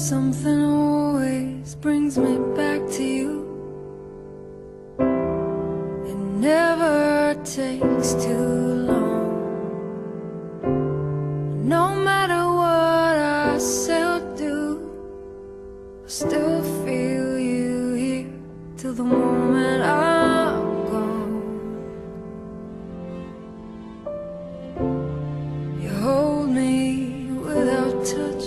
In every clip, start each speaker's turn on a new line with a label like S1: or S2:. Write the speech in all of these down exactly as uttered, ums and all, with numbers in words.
S1: Something always brings me back to you. It never takes too long. No matter what I say or do, I still feel you here till the moment I'm gone. You hold me without touch,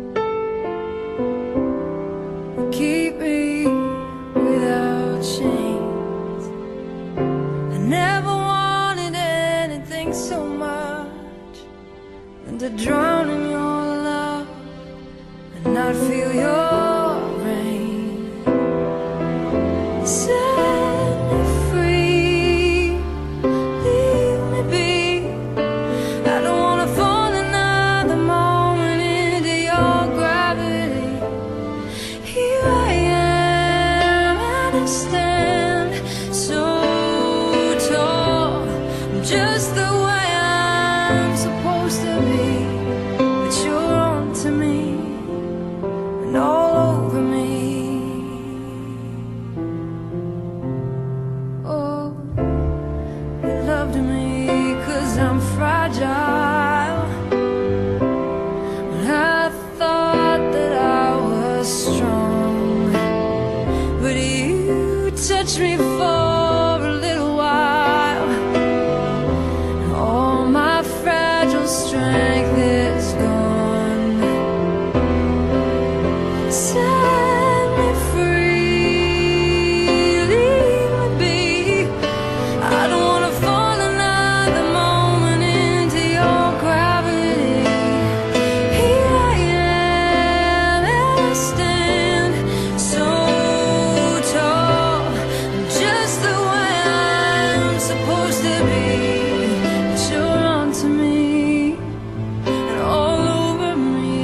S1: keep me without chains. I never wanted anything so much than to drown in your love and not feel your rain. Set me free, leave me be. I don't wanna fall another moment into your gravity. Here I am, and I stand so tall. I'm just the way I'm supposed to be, but you're on to me and all over me. Oh, you loved me 'cause I'm fragile. When I thought that I was strong, but you touched me for a little while, and all my fragile strength is gone. Set me free, leave me be. I don't wanna fall another moment into your gravity. Here I am, and I stand so tall. I'm just the way I'm supposed to be, but you're on to me and all over me.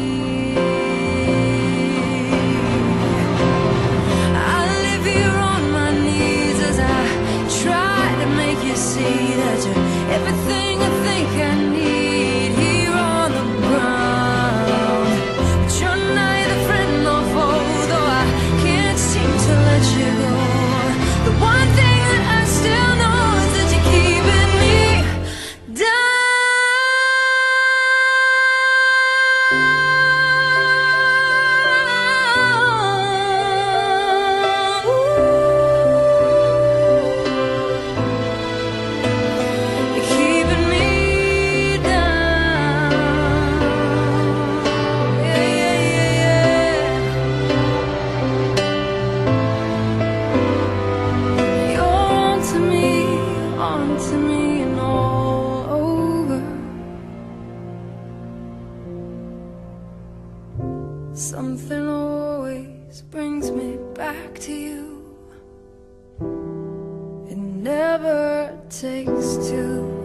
S1: I live here on my knees as I try to make you see that you're everything I think I need here on the ground. But you're neither friend nor foe, though I can't seem to let you go. The one thing that I still know is that you're keeping me down. You're keeping me down. Yeah, yeah, yeah, yeah. You're on to me, on to me and all over. Something always brings me back to you. It never takes two.